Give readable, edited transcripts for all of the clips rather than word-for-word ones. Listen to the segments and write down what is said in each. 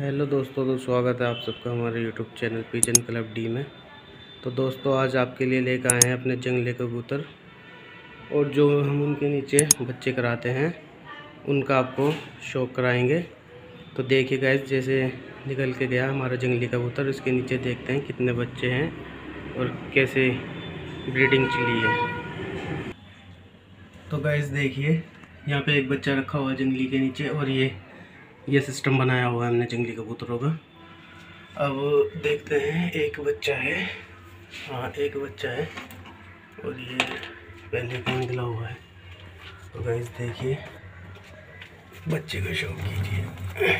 Hello दोस्तों, तो स्वागत है आप सबका हमारे यूट्यूब चैनल पिजन क्लब डी में। तो दोस्तों, आज आपके लिए लेकर आए हैं अपने जंगली कबूतर, और जो हम उनके नीचे बच्चे कराते हैं उनका आपको शौक कराएंगे। तो देखिए गाइस, जैसे निकल के गया हमारा जंगली कबूतर, इसके नीचे देखते हैं कितने बच्चे हैं और कैसे ब्रीडिंग चली है। तो गाइस देखिए, यहाँ पे एक बच्चा रखा हुआ है जंगली के नीचे, और ये सिस्टम बनाया हुआ है हमने जंगली कबूतरों का। अब देखते हैं, एक बच्चा है, हाँ एक बच्चा है, और ये पहले का निकला हुआ है। तो गाइस देखिए, बच्चे का शौक कीजिए।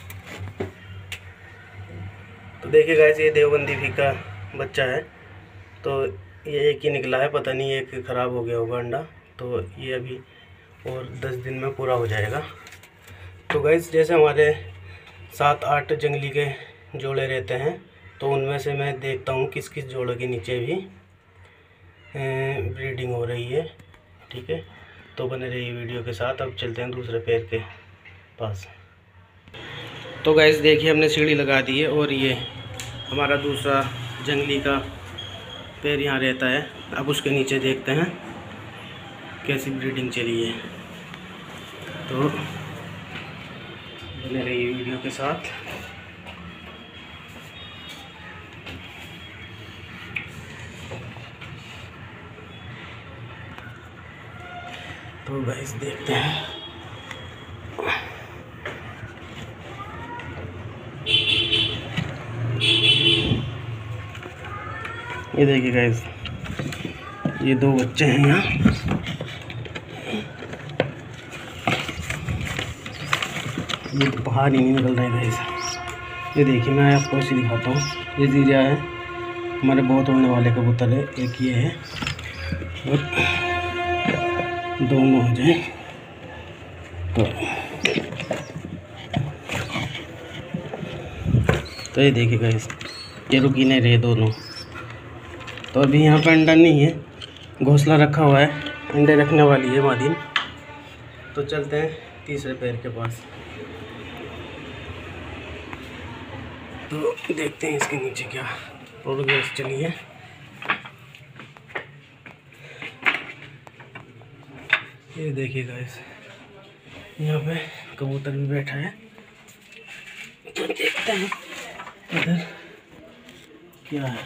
तो देखिए गाइस, ये देवबंदी भी का बच्चा है। तो ये एक ही निकला है, पता नहीं एक ख़राब हो गया होगा अंडा। तो ये अभी और 10 दिन में पूरा हो जाएगा। तो गाइस, जैसे हमारे 7-8 जंगली के जोड़े रहते हैं, तो उनमें से मैं देखता हूँ किस किस जोड़े के नीचे भी ब्रीडिंग हो रही है। ठीक है, तो बने रहिए वीडियो के साथ। अब चलते हैं दूसरे पैर के पास। तो गाइस देखिए, हमने सीढ़ी लगा दी है, और ये हमारा दूसरा जंगली का पैर यहाँ रहता है। अब उसके नीचे देखते हैं कैसी ब्रीडिंग चली है। तो बने रहिए वीडियो के साथ। तो गाइस देखते हैं, ये देखिए गाइस, ये 2 बच्चे हैं यहाँ। ये बाहर ही नहीं निकल रहे हैं गाइस। ये देखिए, मैं आपको इसे दिखाता हूँ। ये जीरा है, हमारे बहुत उड़ने वाले कबूतर है। एक ये है, और दोनों हो जाए तो ये देखिए गाइस, ये रुक ही नहीं रहे दोनों। तो अभी यहाँ पर अंडा नहीं है, घोंसला रखा हुआ है, अंडे रखने वाली है मादिन। तो चलते हैं तीसरे पैर के पास। तो देखते हैं इसके नीचे क्या प्रोग्रेस चली है। ये देखिए गाइस, यहाँ पे कबूतर भी बैठा है। तो देखते हैं इधर क्या है।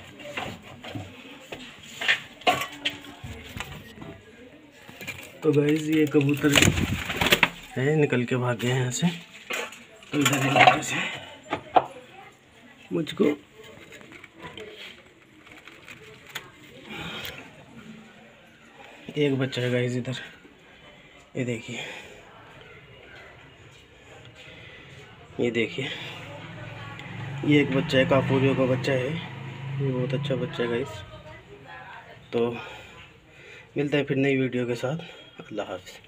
तो गाइस, ये कबूतर है, निकल के भाग गए हैं यहाँ से। तो इधर से मुझको एक बच्चा है गाइस इधर। ये देखिए, ये देखिए, ये एक बच्चा है, कापूरियों का बच्चा है। ये बहुत अच्छा बच्चा है गाइस। तो मिलते हैं फिर नई वीडियो के साथ। अल्लाह हाफ़िज़।